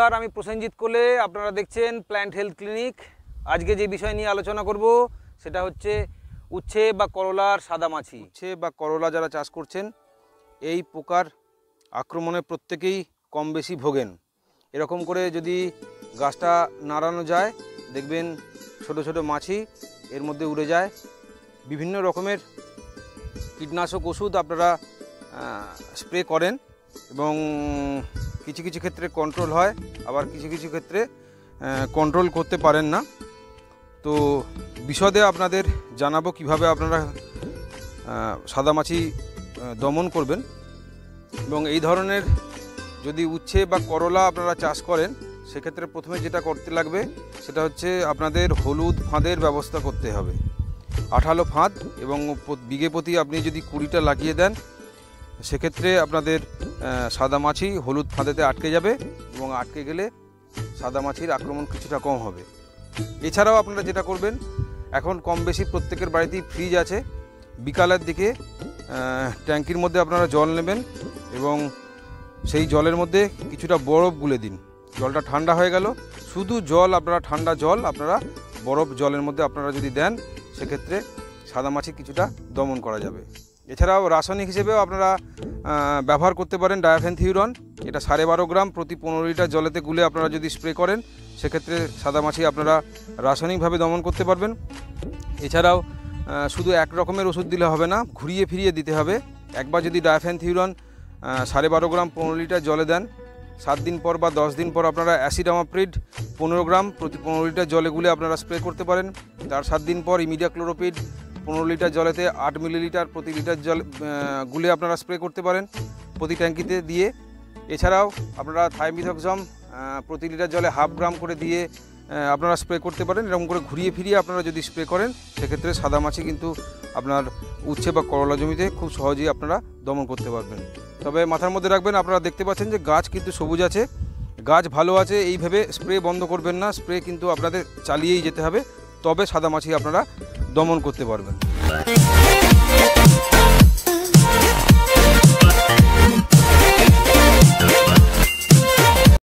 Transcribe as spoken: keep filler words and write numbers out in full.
নমস্कार, আমি প্রসেনজিৎ কোলে। আপনারা দেখছেন প্ল্যান্ট হেলথ ক্লিনিক। আজকে যে বিষয় নিয়ে আলোচনা করব সেটা হচ্ছে উচ্ছে বা করলার সাদামাছি। উচ্ছে বা করলা যারা চাষ করছেন এই পোকার আক্রমণে প্রত্যেকেই কম বেশি ভোগেন। এরকম করে যদি গাছটা নাড়ানো যায় দেখবেন ছোট ছোট মাছি এর মধ্যে উড়ে যায়। বিভিন্ন রকমের কীটনাশক ওষুধ আপনারা স্প্রে করেন এবং কিছু কিছু ক্ষেত্রে কন্ট্রোল হয়, আবার কিছু কিছু ক্ষেত্রে কন্ট্রোল করতে পারেন না। তো বিশদে আপনাদের জানাবো কিভাবে আপনারা সাদামাছি দমন করবেন। এবং এই ধরনের যদি উচ্ছে বা করলা আপনারা চাষ করেন সেক্ষেত্রে প্রথমে যেটা করতে লাগবে সেটা হচ্ছে আপনাদের হলুদ ফাঁদের ব্যবস্থা করতে হবে। আঠালো ফাঁদ এবং বিঘে প্রতি আপনি যদি কুড়িটা লাগিয়ে দেন সেক্ষেত্রে আপনাদের সাদামাছি হলুদ ফাঁদেতে আটকে যাবে এবং আটকে গেলে সাদামাছির আক্রমণ কিছুটা কম হবে। এছাড়াও আপনারা যেটা করবেন, এখন কম বেশি প্রত্যেকের বাড়িতেই ফ্রিজ আছে। বিকালের দিকে ট্যাঙ্কির মধ্যে আপনারা জল নেবেন এবং সেই জলের মধ্যে কিছুটা বরফ গুলে দিন। জলটা ঠান্ডা হয়ে গেল, শুধু জল আপনারা ঠান্ডা জল আপনারা বরফ জলের মধ্যে আপনারা যদি দেন সেক্ষেত্রে সাদামাছি কিছুটা দমন করা যাবে। এছাড়াও রাসায়নিক হিসেবেও আপনারা ব্যবহার করতে পারেন ডায়াফেনথিউরন। এটা সাড়ে বারো গ্রাম প্রতি পনেরো লিটার জলেতে গুলে আপনারা যদি স্প্রে করেন সেক্ষেত্রে সাদামাছি আপনারা রাসায়নিকভাবে দমন করতে পারবেন। এছাড়াও শুধু এক রকমের ওষুধ দিলে হবে না, ঘুরিয়ে ফিরিয়ে দিতে হবে। একবার যদি ডায়াফেনথিউরন সাড়ে বারো গ্রাম পনেরো লিটার জলে দেন, সাত দিন পর বা দশ দিন পর আপনারা অ্যাসিডামাপ্রিড পনেরো গ্রাম প্রতি পনেরো লিটার জলে গুলে আপনারা স্প্রে করতে পারেন। তার সাত দিন পর ইমিডাক্লোরোপিড পনেরো লিটার জলেতে আট মিলিলিটার প্রতি লিটার জল গুলে আপনারা স্প্রে করতে পারেন প্রতি ট্যাঙ্কিতে দিয়ে। এছাড়াও আপনারা থাইমিথক্সাম প্রতি লিটার জলে হাফ গ্রাম করে দিয়ে আপনারা স্প্রে করতে পারেন। এরকম করে ঘুরিয়ে ফিরিয়ে আপনারা যদি স্প্রে করেন সেক্ষেত্রে সাদামাছি কিন্তু আপনার উচ্ছে বা করলা জমিতে খুব সহজেই আপনারা দমন করতে পারবেন। তবে মাথার মধ্যে রাখবেন, আপনারা দেখতে পাচ্ছেন যে গাছ কিন্তু সবুজ আছে, গাছ ভালো আছে, এই ভেবে স্প্রে বন্ধ করবেন না। স্প্রে কিন্তু আপনাদের চালিয়েই যেতে হবে, তবে সাদামাছি আপনারা দমন করতে পারবেন।